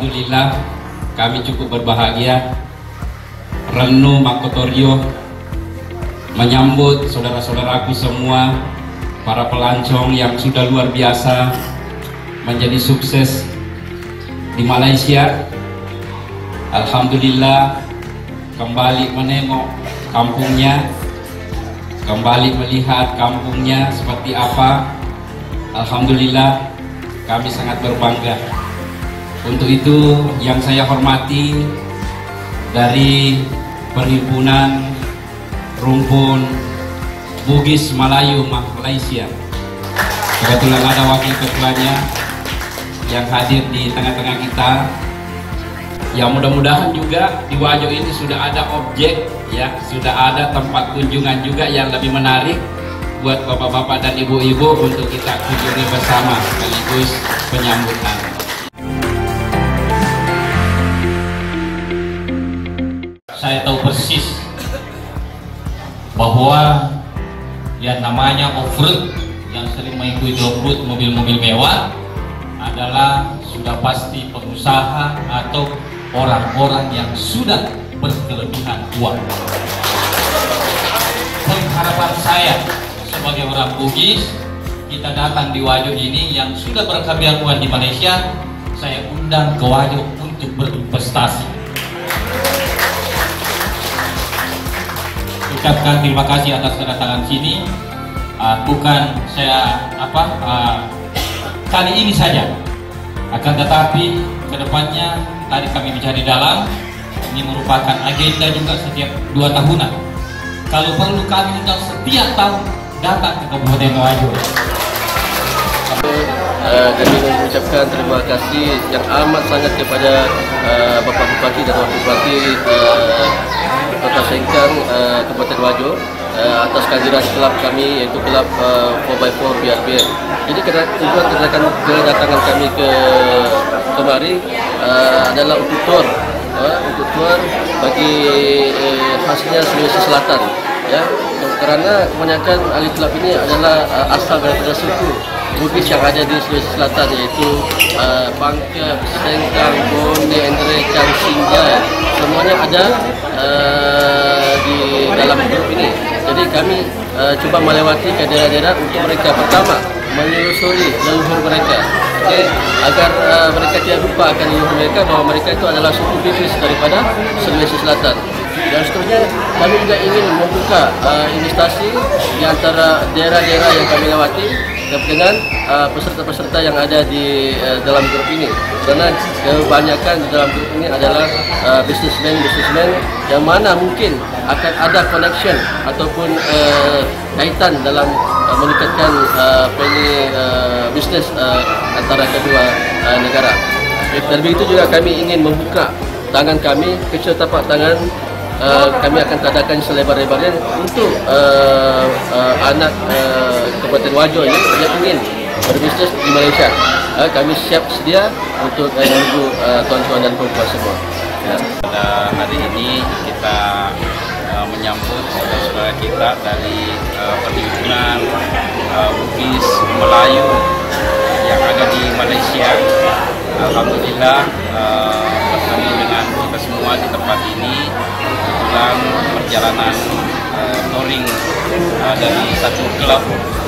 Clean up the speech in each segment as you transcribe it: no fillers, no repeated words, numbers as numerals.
Alhamdulillah kami cukup berbahagia. Renu Makotorio menyambut saudara-saudaraku semua, para pelancong yang sudah luar biasa menjadi sukses di Malaysia. Alhamdulillah kembali menengok kampungnya, kembali melihat kampungnya seperti apa. Alhamdulillah kami sangat berbangga. Untuk itu yang saya hormati dari Perhimpunan Rumpun Bugis Melayu Malaysia, kebetulan ada wakil ketuanya yang hadir di tengah-tengah kita. Ya, mudah-mudahan juga di Wajo ini sudah ada objek, ya, sudah ada tempat kunjungan juga yang lebih menarik buat bapak-bapak dan ibu-ibu untuk kita kunjungi bersama sekaligus penyambutan. Saya tahu persis bahwa yang namanya off-road yang sering mengikuti off-road mobil-mobil mewah adalah sudah pasti pengusaha atau orang-orang yang sudah berkelebihan uang. Pengharapan saya sebagai orang Bugis, kita datang di Wajo ini yang sudah berkelebihan uang di Malaysia, saya undang ke Wajo untuk berinvestasi. Ucapkan terima kasih atas kedatangan sini. Bukan saya kali ini saja, akan tetapi kedepannya tadi kami bicara di dalam, ini merupakan agenda juga setiap 2 tahunan. Kalau perlu kami undang setiap tahun datang ke Kabupaten Wajo. Kami mengucapkan terima kasih yang amat sangat kepada Bapak Bupati dan Wakil Bupati Kota Sengkang, Kabupaten Wajo, atas kehadiran klub kami, yaitu klub 4x4 BRBM. Jadi tujuan kedatangan kami ke kemari adalah untuk tour bagi khasnya Sulawesi Selatan, ya, karena kebanyakan ahli klub ini adalah asal daripada suku Bugis yang ada di Sulawesi Selatan, yaitu Pangkep, Sengkang, Bonde, Enderekan, Sinjai, semuanya ada di dalam grup ini. Jadi kami coba melewati ke daerah-daerah untuk mereka pertama menelusuri leluhur mereka, agar mereka tidak lupa akan leluhur mereka, bahwa mereka itu adalah suku Bugis daripada Sulawesi Selatan. Dan seterusnya kami juga ingin membuka investasi di antara daerah-daerah yang kami lewati dengan peserta-peserta yang ada di dalam grup ini, karena kebanyakan di dalam grup ini adalah businessman yang mana mungkin akan ada connection ataupun kaitan dalam meningkatkan bisnis antara kedua negara. Dan begitu juga kami ingin membuka tangan kami, kecil tapak tangan kami akan katakan selebar-lebarnya untuk anak Kabupaten Wajo ini yang ingin berbisnis di Malaysia. Kami siap sedia untuk menunggu tuan-tuan dan puan-puan semua. Ya. Pada hari ini kita menyambut saudara-saudara kita dari Perhimpunan Bugis Melayu yang ada di Malaysia. Alhamdulillah bertemu dengan kita semua di tempat ini dalam perjalanan touring dari satu klub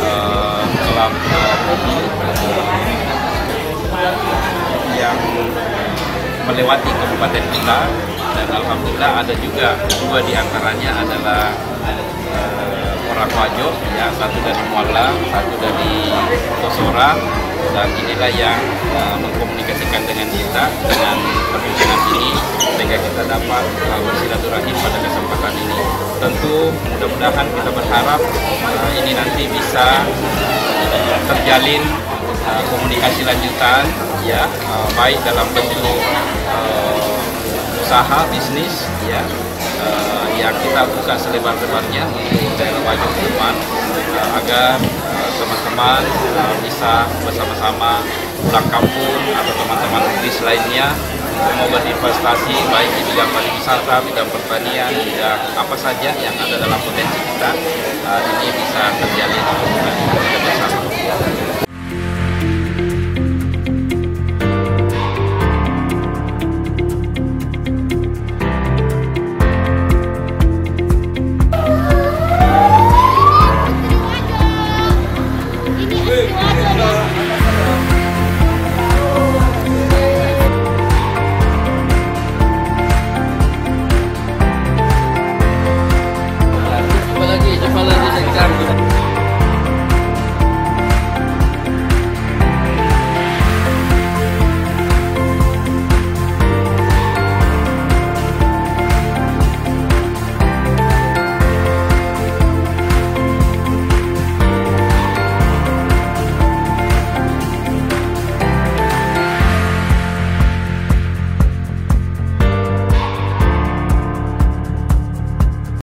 yang melewati kabupaten kita, dan alhamdulillah ada juga 2 di antaranya adalah orang Wajo, ya, satu dari Mualla, satu dari Tosora, dan inilah yang mengkomunikasikan dengan kita dengan perhimpunan ini sehingga kita dapat bersilaturahim pada kesempatan ini. Tentu mudah-mudahan kita berharap ini nanti bisa terjalin komunikasi lanjutan, ya, baik dalam bentuk usaha bisnis, ya, yang kita buka selebar-lebarnya untuk daerah Wajo ke depan, agar teman-teman bisa bersama-sama pulang kampung atau teman-teman Bugis lainnya mau berinvestasi baik di bidang pariwisata, bidang pertanian, bidang apa saja yang ada dalam potensi kita, ini bisa terjalin hubungan kita bersama.